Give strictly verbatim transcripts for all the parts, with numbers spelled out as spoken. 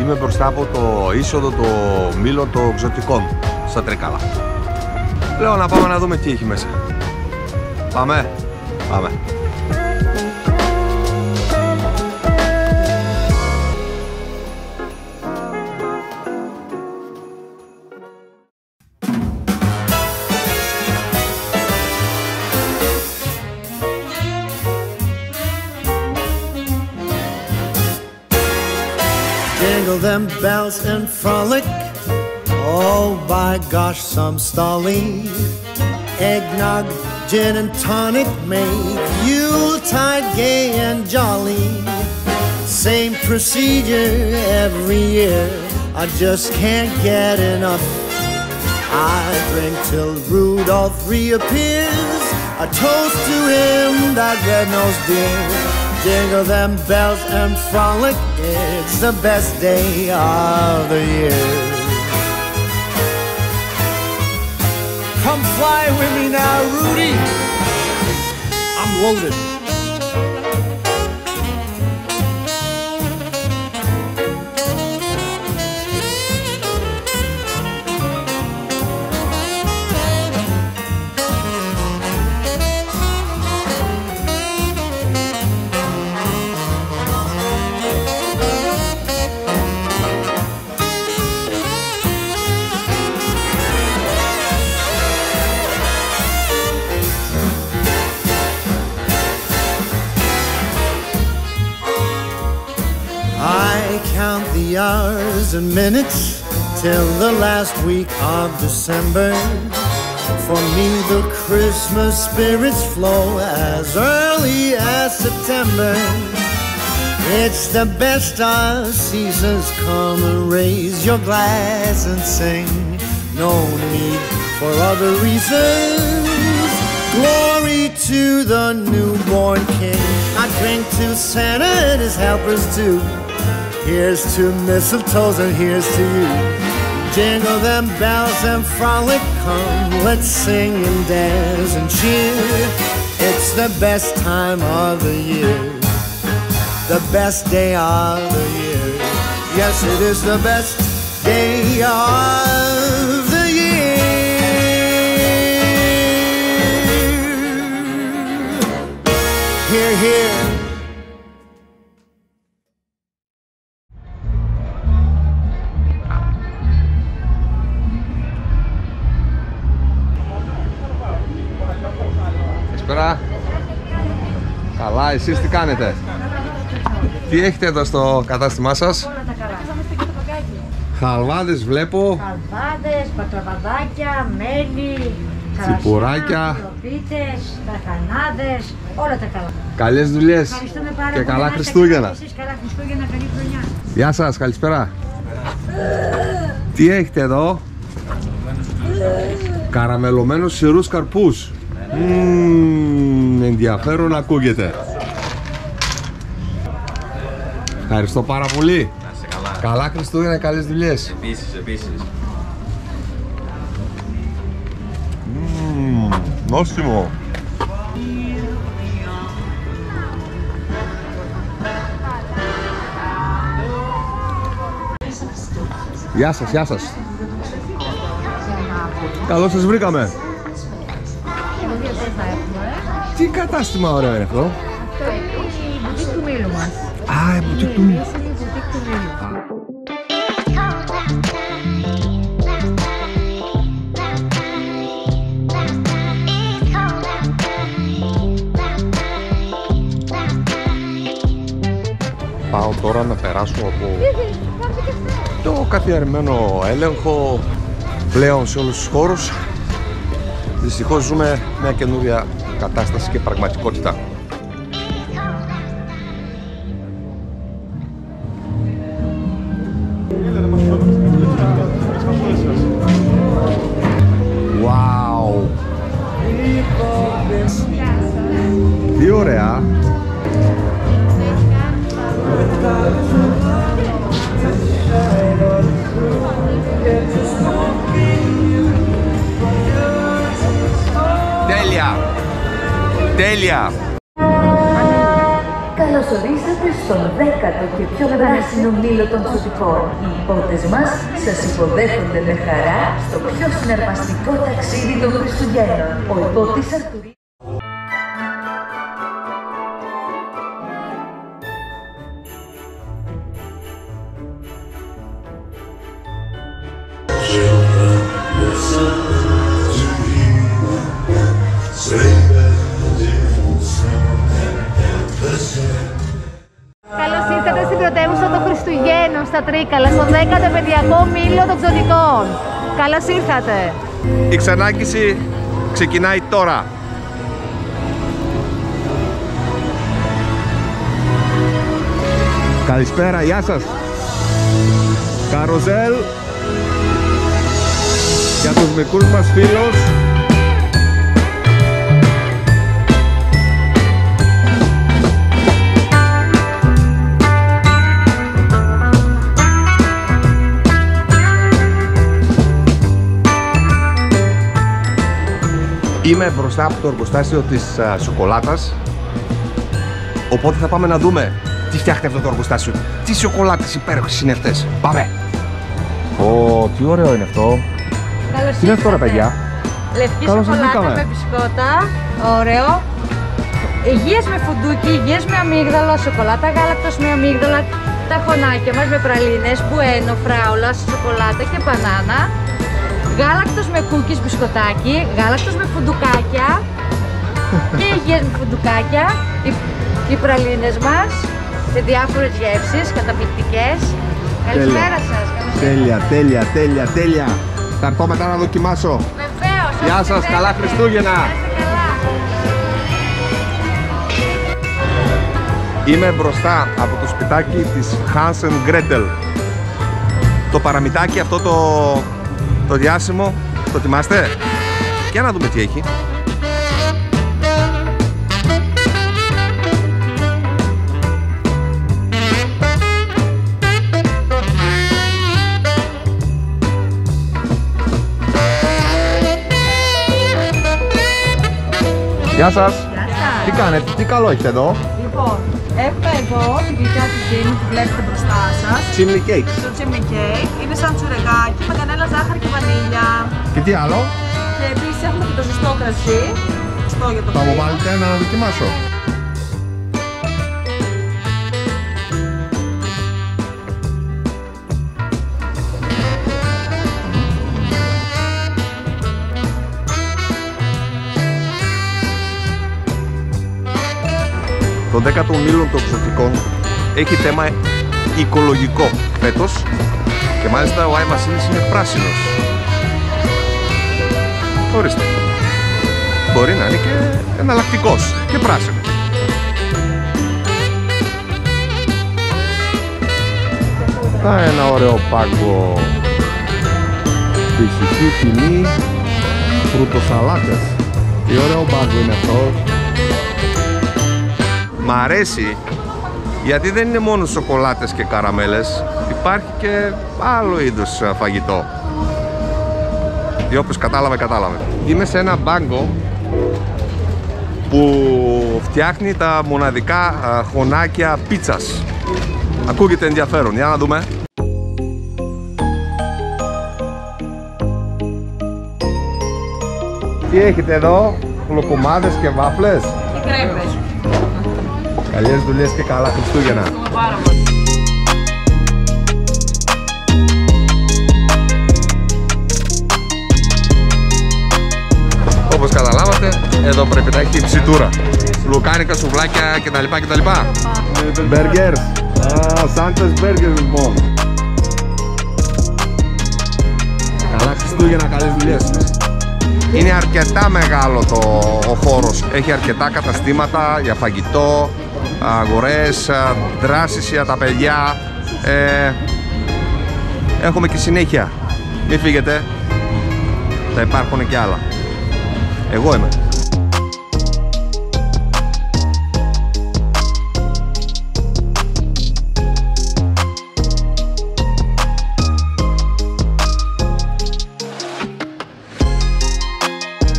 Είμαι μπροστά από το είσοδο το Μήλο των Ξωτικών στα Τρίκαλα. Λέω να πάμε να δούμε τι έχει μέσα. Πάμε, πάμε. Jingle them bells and frolic. Oh, by gosh, some stolly. Eggnog, gin and tonic make Yuletide gay and jolly. Same procedure every year, I just can't get enough. I drink till Rudolph reappears, a toast to him, that red-nosed dear. Jingle them bells and frolic, it's the best day of the year. Come fly with me now, Rudy. I'm loaded. Count the hours and minutes till the last week of December. For me the Christmas spirits flow as early as September. It's the best of seasons, come and raise your glass and sing. No need for other reasons, glory to the newborn King. I drink to Santa and his helpers too. Here's to mistletoes and here's to you. Jingle them bells and frolic, come, let's sing and dance and cheer. It's the best time of the year, the best day of the year. Yes, it is the best day of the year. Hear, hear. Καλησπέρα. Καλά, εσείς τι κάνετε? Τι έχετε εδώ στο κατάστημά σας? Όλα τα καλά. Χαλβάδες βλέπω. Χαλβάδες, πατραβαδάκια, μέλι, τσιπουράκια, κροπίτες, ταχανάδες, όλα τα καλά. Καλές δουλειές και πολύ. καλά Χριστούγεννα. Εσείς καλά Χριστούγεννα, καλή χρονιά. Γεια σας, καλησπέρα. Τι έχετε εδώ? Καραμελωμένους σιρούς καρπούς. Μμμ, ενδιαφέρον ακούγεται. Ευχαριστώ πάρα πολύ. Καλά. Καλά Χριστούγεννα, καλές δουλειές. Επίσης, επίσης. Μμμ, νόστιμο. Γεια σας, γεια σας. Καλώς σας βρήκαμε. Τι κατάστημα ωραίο είναι αυτό? Αυτό είναι η μπουτίκ του Μήλου μας. Α, η μπουτίκ του Μήλου. Είναι η μπουτίκ του Μήλου. Πάω τώρα να περάσω από το καθιερωμένο έλεγχο πλέον σε όλους τους χώρους. Δυστυχώς ζούμε μια καινούρια κατάσταση και πραγματικότητα. Wow! Τι ωραία! Τέλεια! Τέλεια! Καλό Καλώς ορίσατε στον δέκατο και πιο πράσινο μήλο των Ξωτικών. Οι υπότες μας σας υποδέχονται με χαρά στο πιο συναρπαστικό ταξίδι των Χριστουγέννων. Ο υπότης Αρτουρί. Καλώς ήρθατε στην πρωτεύουσα των Χριστουγέννων στα Τρίκαλα, στο δέκατο επαιδειακό μήλο των Ξωτικών. Καλώς ήρθατε. Η ξενάγηση ξεκινάει τώρα. Καλησπέρα, γεια σας. Καροζέλ για τους μικρούς μας φίλους. Είμαι μπροστά από το εργοστάσιο της α, σοκολάτας. Οπότε θα πάμε να δούμε τι φτιάχνει αυτό το εργοστάσιο. Τι σοκολάτες υπέροχες είναι αυτές. Πάμε! Ω, τι ωραίο είναι αυτό. Καλώς Τι είναι αυτό ρε παιδιά? Λευκή Καλώς σοκολάτα βρήκαμε. με μπισκότα. Ωραίο. Υγιές με φουντούκι, υγιές με αμύγδαλο, σοκολάτα γάλακτος με αμύγδαλα. Τα χωνάκια μας με πραλίνες, μπουένο, φράουλα, σοκολάτα και μπανάνα. Γάλακτος με κούκκις μπισκοτάκι, γάλακτος με φουντουκάκια και υγιές με φουντουκάκια. Οι, οι πραλίνες μας σε διάφορες γεύσεις, καταπληκτικές. Καλησπέρα σας. Τέλεια, τέλεια, τέλεια, τέλεια. Θα έρθω μετά να δοκιμάσω. Βεβαίως. Γεια σας, καλά Χριστούγεννα. Να είστε καλά. Είμαι μπροστά από το σπιτάκι της Hans and Gretel. Το παραμιτάκι αυτό το, το διάσημο, το θυμάστε? Για να δούμε τι έχει. Γεια σας. Τι κάνετε, τι καλό έχετε εδώ? Λοιπόν, έχουμε εδώ την γλυκιά του Jimmy που βλέπετε μπροστά σας. Chimney cakes. Το Jimmy Cake είναι σαν τσουρεκάκι με κανέλα, ζάχαρη και βανίλια. Και τι άλλο? Και επίσης έχουμε και το ζεστό κρασί. Ζεστό για το Θα μου πρωί. βάλετε ένα να δοκιμάσω. Το δέκατο μήλο των Ξωτικών έχει θέμα οικολογικό φέτος και μάλιστα ο Άι Βασίλης είναι πράσινος. Ορίστε. Μπορεί να είναι και εναλλακτικός και πράσινος. Θα ένα ωραίο πάγκο φυσική τιμή φρουτοσαλάτες. Τι ωραίο πάγκο είναι αυτό. Μ' αρέσει γιατί δεν είναι μόνο σοκολάτες και καραμέλες, υπάρχει και άλλο είδος φαγητό. Ή όπως κατάλαβε, κατάλαβε. Είμαι σε ένα μπάγκο που φτιάχνει τα μοναδικά α, χωνάκια πίτσας. Ακούγεται ενδιαφέρον, για να δούμε. Τι έχετε εδώ, λοκομάδες και βάφλες. Και κρέπες. Καλές δουλειές και καλά Χριστούγεννα. Πάρα πολύ. Όπως καταλάβατε, εδώ πρέπει να έχει ψιτούρα. Λουκάνικα, σουβλάκια κτλ. κτλ. Μπέργκερς. Α, Σάντες μπέργκερς λοιπόν. Καλά Χριστούγεννα, καλές δουλειές. Είναι αρκετά μεγάλο το, ο χώρος. Έχει αρκετά καταστήματα για φαγητό, αγορές, δράσεις για τα παιδιά. Ε, έχουμε και συνέχεια. Μην φύγετε. Θα υπάρχουν και άλλα. Εγώ είμαι.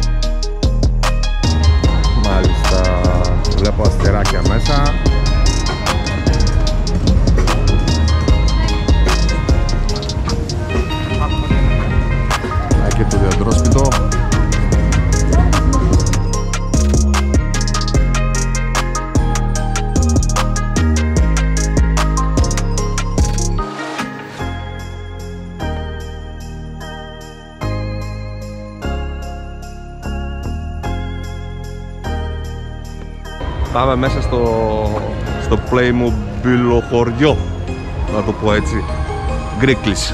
Μάλιστα, βλέπω αστεράκια μέσα. Πάμε μέσα στο, στο Playmobil χωριό, να το πω έτσι, Γκρίκλης.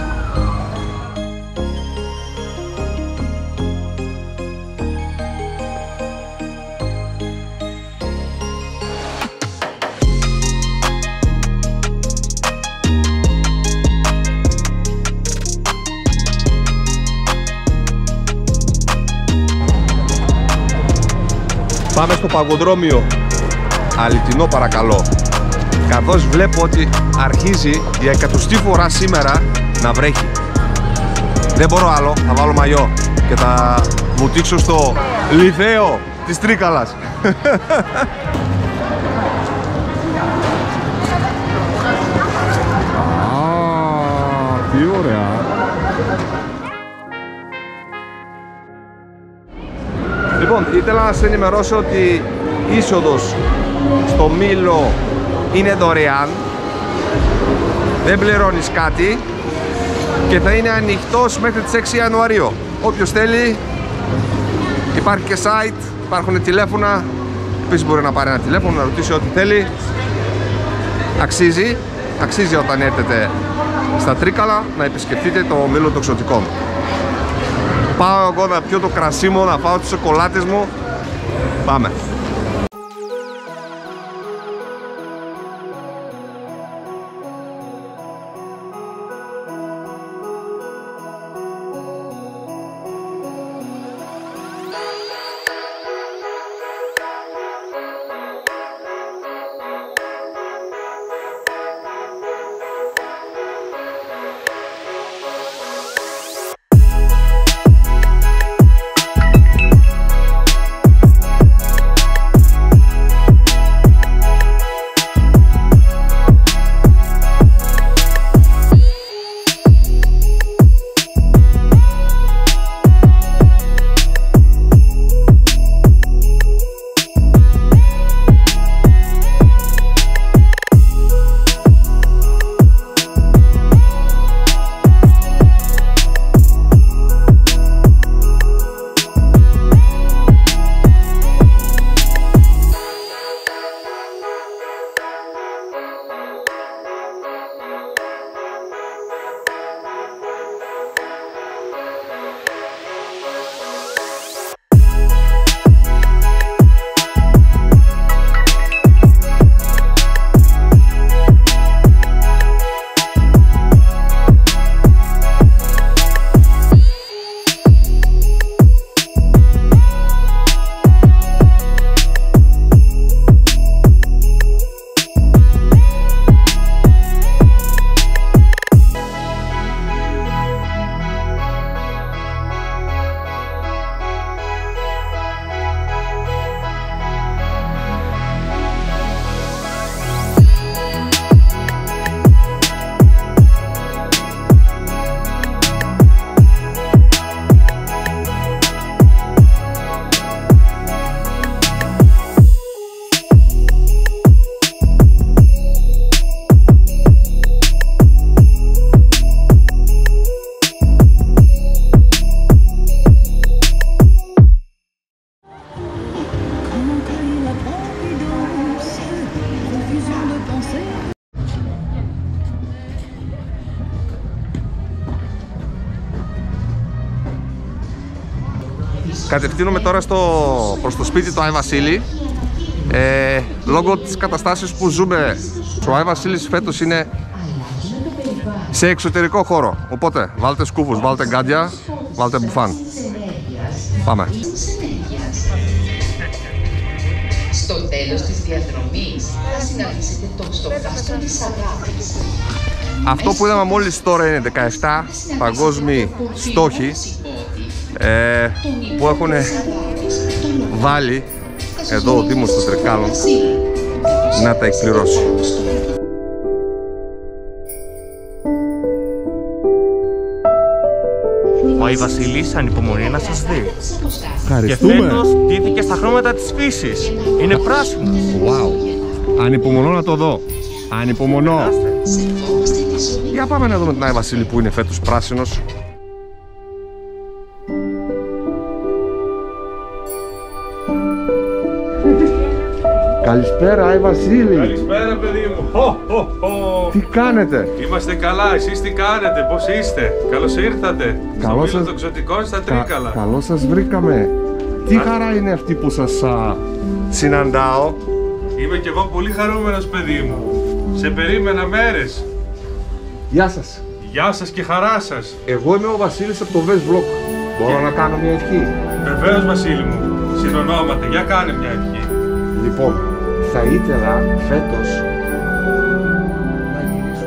Πάμε στο παγοδρόμιο, αλυτινό παρακαλώ, καθώς βλέπω ότι αρχίζει για εκατοστή φορά σήμερα να βρέχει. Δεν μπορώ άλλο, θα βάλω μαγιό και θα βουτήξω στο λιθαίο της Τρίκαλας. Α, τι ωραία. Λοιπόν, ήθελα να σας ενημερώσω ότι η είσοδος στο Μήλο είναι δωρεάν, δεν πληρώνεις κάτι και θα είναι ανοιχτός μέχρι τις έξι Ιανουαρίου. Όποιος θέλει, υπάρχει και site, υπάρχουν τηλέφωνα, επίσης μπορεί να πάρει ένα τηλέφωνο, να ρωτήσει ό,τι θέλει. Αξίζει, αξίζει όταν έρθετε στα Τρίκαλα να επισκεφτείτε το Μήλο των Ξωτικών. Πάω εγώ να πιω το κρασί μου, να φάω τις σοκολάτες μου. Πάμε. Κατευθύνομαι τώρα στο, προς το σπίτι του Άι Βασίλη. Ε, λόγω της καταστάσεως που ζούμε, ο Άι Βασίλης φέτος είναι σε εξωτερικό χώρο. Οπότε βάλτε σκούφους, βάλτε γκάντια, βάλτε μπουφάν. Πάμε. Στο τέλος της διαδρομής θα συναντήσετε το στοχάστρο της αγάπης. Αυτό που είδαμε μόλις τώρα είναι δεκαεπτά παγκόσμιοι στόχοι ε, που έχουν βάλει εδώ ο Δήμος των Τρικάλων να τα εκπληρώσει. Ο Άι Βασίλης ανυπομονεί να σας δει. Ευχαριστούμε. Και φέτος ντύθηκε στα χρώματα της φύσης. Είναι πράσινο. Wow. Ανυπομονώ να το δω. Ανυπομονώ. Για πάμε να δούμε τον Άι Βασίλη που είναι φέτος πράσινος. Καλησπέρα, Άι Βασίλη. Καλησπέρα, παιδί μου. Χω, χω, χω. Τι κάνετε? Είμαστε καλά, εσείς τι κάνετε, πώς είστε? Καλώς ήρθατε. Καλώς στο Μήλο σας... των Ξωτικών στα Τρίκαλα. Κα... Καλώς σας βρήκαμε. Τι χαρά είναι αυτή που σας α, συναντάω. Είμαι κι εγώ πολύ χαρούμενος, παιδί μου. Σε περίμενα μέρες. Γεια σας. Γεια σας και χαρά σας. Εγώ είμαι ο Βασίλης από το Vest Vlog. Μπορώ να κάνω μια ευχή? Βεβαίως, Βασίλη μου. Συνονόματα, για κάνε μια ευχή. Λοιπόν, θα ήθελα φέτος να γυρίσω.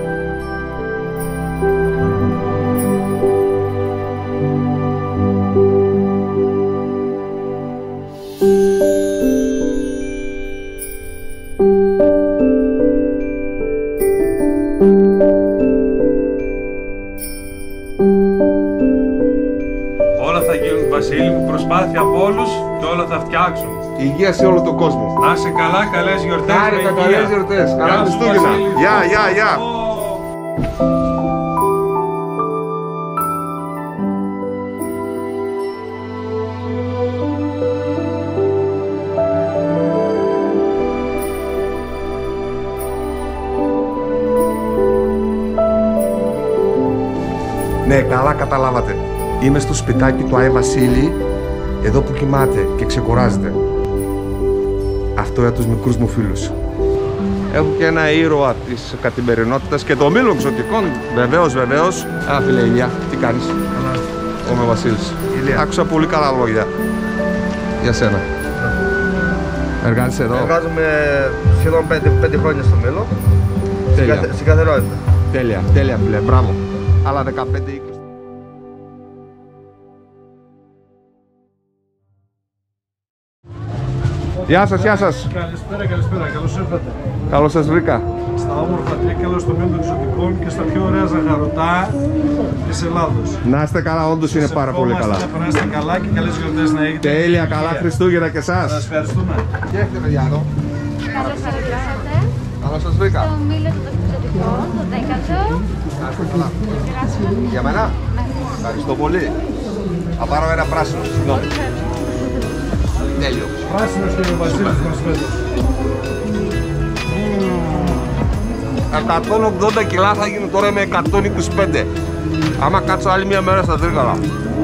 Όλα θα γίνουν, Βασίλη μου, προσπάθεια από όλους και όλα θα φτιάξουν. Υγεία σε όλο τον κόσμο. Να είσαι καλά, καλές γιορτές. Χάρηκα, καλές γιορτές. Καλά Γεια σου, Χριστούγεννα. Βασίλη. Γεια, γεια, γεια. Ναι, καλά καταλάβατε. Είμαι στο σπιτάκι του Άι Βασίλη, εδώ που κοιμάται και ξεκουράζεται. Αυτό για τους μικρούς μου φίλους. Έχω και ένα ήρωα της καθημερινότητας και των Μήλων Ξωτικών. Βεβαίως, βεβαίως. Α, φίλε Ηλία, τι κάνεις? Καλά. Είμαι ο Βασίλης. Ηλία. Άκουσα πολύ καλά λόγια για σένα. Εργάζεσαι εδώ? Εργάζομαι σχεδόν πέντε, πέντε χρόνια στο Μήλο. Τέλεια. Στην καθαρότητα. Τέλεια, τέλεια φίλε, μπράβο. Άλλα δεκαπέντε είκοσι. Γεια σας, γεια σας. Καλησπέρα, καλησπέρα, καλώς ήρθατε. Καλώς σας βρήκα. Στα όμορφα Τρίκαλα, στο Μήλο των Ξωτικών και στα πιο ωραία ζαχαρωτά της Ελλάδος. Να είστε καλά, όντως είναι πάρα πολύ καλά. Να περάσετε καλά και καλές γιορτές να έχετε. Τέλεια, καλά Χριστούγεννα και εσάς. Σας ευχαριστούμε. Και έχετε παιδιά εδώ. Καλώς ήρθατε. Καλώς σας βρήκα. Στο Μήλο των Ξωτικών, το δέκατο. Να είστε καλά. Για μένα. Ευχαριστώ πολύ. Θα πάρω ένα πράσινο, συγγνώμη. Τέλειο. Πράσινος και ο Βασίλης μας φέτος. εκατόν ογδόντα κιλά θα γίνουν τώρα με εκατόν είκοσι πέντε. Άμα κάτσω άλλη μια μέρα στα Τρίκαλα.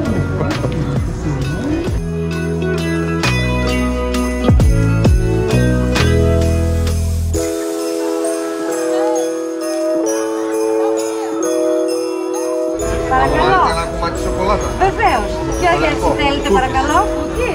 Παρακαλώ. Ένα κομμάτι σοκολάτα. Βεβαίως. Ποια γεύση θέλετε, παρακαλώ? Κουκκίς.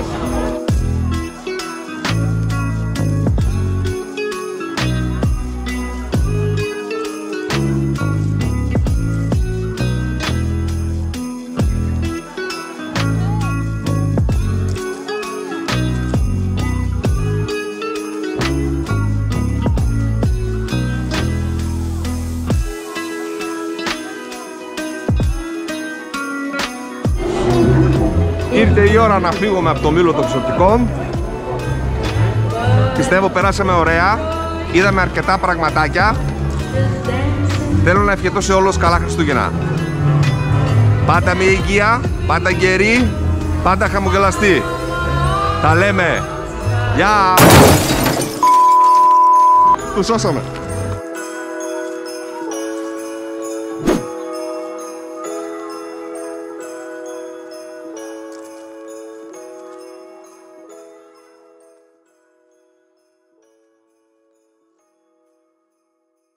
Ήρθε η ώρα να φύγουμε από το Μήλο των Ξωτικών. Πιστεύω περάσαμε ωραία. Είδαμε αρκετά πραγματάκια. Θέλω να ευχηθώ σε όλους καλά Χριστούγεννα. Πάντα με υγεία, πάντα γεροί, πάντα χαμογελαστοί. Τα λέμε. Γεια! Τους σώσαμε.